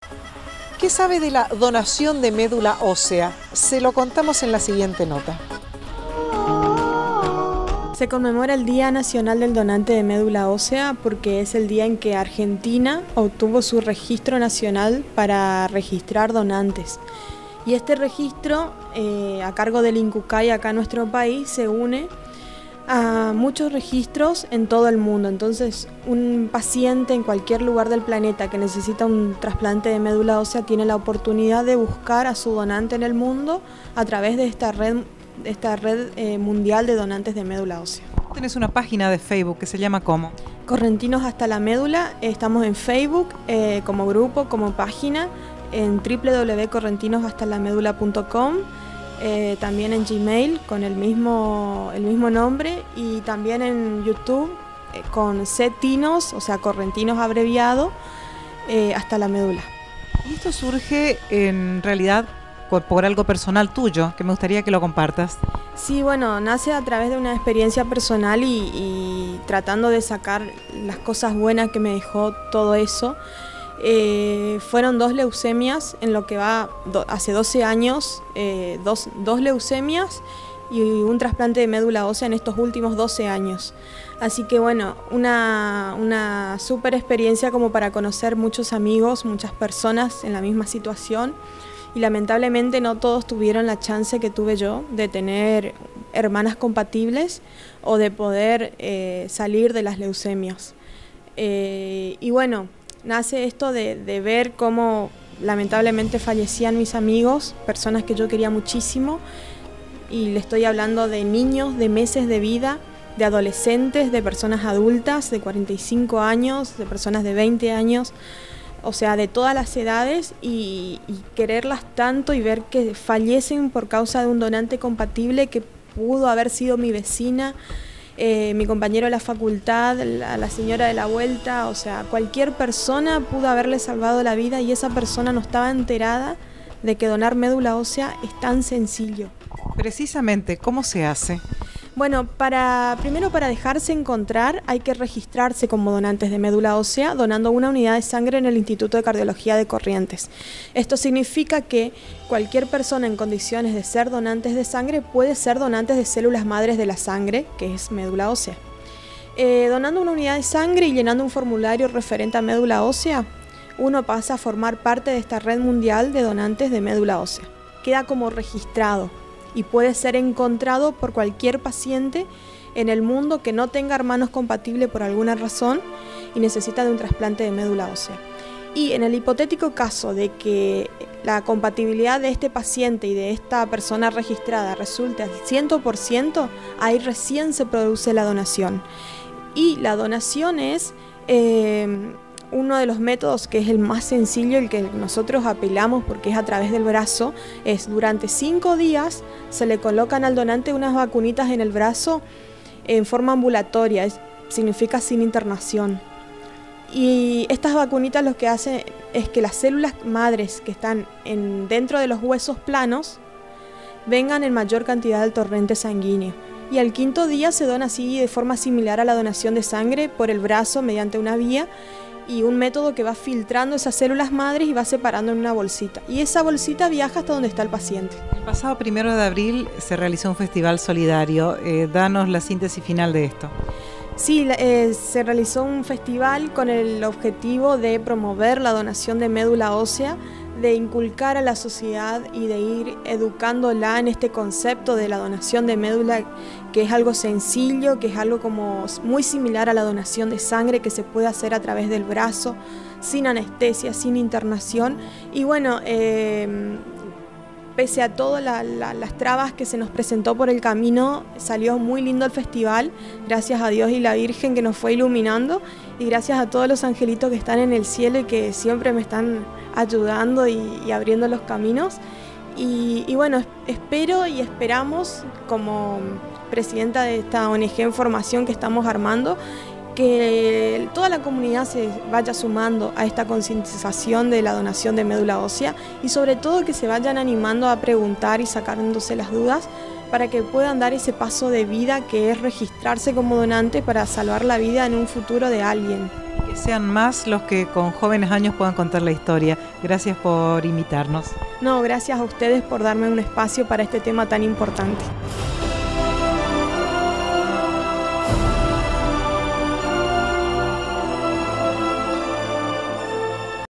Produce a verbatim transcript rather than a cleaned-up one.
¿Qué sabe de la donación de médula ósea? Se lo contamos en la siguiente nota. Se conmemora el Día Nacional del Donante de Médula Ósea porque es el día en que Argentina obtuvo su registro nacional para registrar donantes. Y este registro, eh, a cargo del INCUCAI acá en nuestro país, se une a muchos registros en todo el mundo. Entonces, un paciente en cualquier lugar del planeta que necesita un trasplante de médula ósea tiene la oportunidad de buscar a su donante en el mundo a través de esta red esta red eh, mundial de donantes de médula ósea. Tenés una página de Facebook que se llama ¿cómo? Correntinos hasta la médula. Estamos en Facebook eh, como grupo, como página, en w w w punto correntinos hasta la médula punto com, eh, también en Gmail con el mismo, el mismo nombre, y también en YouTube eh, con C-Tinos, o sea, Correntinos abreviado, eh, hasta la médula. Y esto surge en realidad Por, por algo personal tuyo, que me gustaría que lo compartas. Sí, bueno, nace a través de una experiencia personal y, y tratando de sacar las cosas buenas que me dejó todo eso. Eh, fueron dos leucemias en lo que va do, hace doce años, eh, dos, dos leucemias y un trasplante de médula ósea en estos últimos doce años. Así que bueno, una, una súper experiencia como para conocer muchos amigos, muchas personas en la misma situación. Y lamentablemente no todos tuvieron la chance que tuve yo de tener hermanas compatibles o de poder eh, salir de las leucemias. Eh, y bueno, nace esto de, de ver cómo lamentablemente fallecían mis amigos, personas que yo quería muchísimo, y le estoy hablando de niños de meses de vida, de adolescentes, de personas adultas de cuarenta y cinco años, de personas de veinte años, o sea, de todas las edades, y, y quererlas tanto y ver que fallecen por causa de un donante compatible que pudo haber sido mi vecina, eh, mi compañero de la facultad, la, la señora de la vuelta, o sea, cualquier persona pudo haberle salvado la vida y esa persona no estaba enterada de que donar médula ósea es tan sencillo. Precisamente, ¿cómo se hace? Bueno, para, primero para dejarse encontrar hay que registrarse como donantes de médula ósea donando una unidad de sangre en el Instituto de Cardiología de Corrientes. Esto significa que cualquier persona en condiciones de ser donantes de sangre puede ser donantes de células madres de la sangre, que es médula ósea. Eh, donando una unidad de sangre y llenando un formulario referente a médula ósea, uno pasa a formar parte de esta red mundial de donantes de médula ósea. Queda como registrado y puede ser encontrado por cualquier paciente en el mundo que no tenga hermanos compatibles por alguna razón y necesita de un trasplante de médula ósea. Y en el hipotético caso de que la compatibilidad de este paciente y de esta persona registrada resulte al cien por ciento, ahí recién se produce la donación. Y la donación es eh, uno de los métodos que es el más sencillo, el que nosotros apelamos porque es a través del brazo, es durante cinco días se le colocan al donante unas vacunitas en el brazo en forma ambulatoria, es, significa sin internación. Y estas vacunitas lo que hacen es que las células madres que están en, dentro de los huesos planos vengan en mayor cantidad del torrente sanguíneo. Y al quinto día se dona así de forma similar a la donación de sangre por el brazo mediante una vía y un método que va filtrando esas células madres y va separando en una bolsita. Y esa bolsita viaja hasta donde está el paciente. El pasado primero de abril se realizó un festival solidario. Eh, danos la síntesis final de esto. Sí, eh, se realizó un festival con el objetivo de promover la donación de médula ósea, de inculcar a la sociedad y de ir educándola en este concepto de la donación de médula, que es algo sencillo, que es algo como muy similar a la donación de sangre que se puede hacer a través del brazo, sin anestesia, sin internación. Y bueno, eh, pese a todas la, la, las trabas que se nos presentó por el camino, salió muy lindo el festival, gracias a Dios y la Virgen que nos fue iluminando, y gracias a todos los angelitos que están en el cielo y que siempre me están ayudando y, y abriendo los caminos. Y, y bueno, espero y esperamos, como presidenta de esta O N G en formación que estamos armando, que toda la comunidad se vaya sumando a esta concientización de la donación de médula ósea y sobre todo que se vayan animando a preguntar y sacándose las dudas para que puedan dar ese paso de vida que es registrarse como donante para salvar la vida en un futuro de alguien. Que sean más los que con jóvenes años puedan contar la historia. Gracias por invitarnos. No, gracias a ustedes por darme un espacio para este tema tan importante.